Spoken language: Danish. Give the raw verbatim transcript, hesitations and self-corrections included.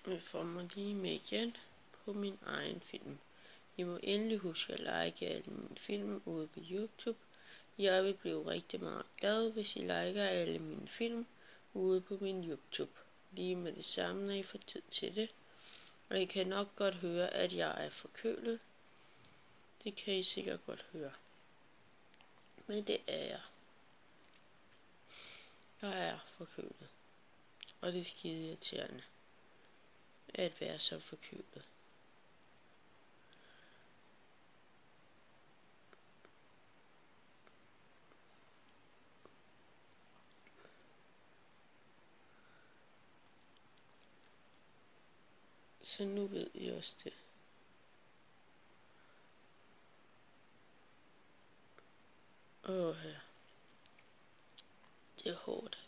Jeg får mig lige med igen på min egen film. I må endelig huske at like alle mine film ude på YouTube. Jeg vil blive rigtig meget glad, hvis I liker alle mine film ude på min YouTube. Lige med det samme, når I får tid til det. Og I kan nok godt høre, at jeg er forkølet. Det kan I sikkert godt høre. Men det er jeg. Jeg er forkølet. Og det er skide irriterende at være så forkølet. Så nu ved I også det. Åh, her. Det er hårdt.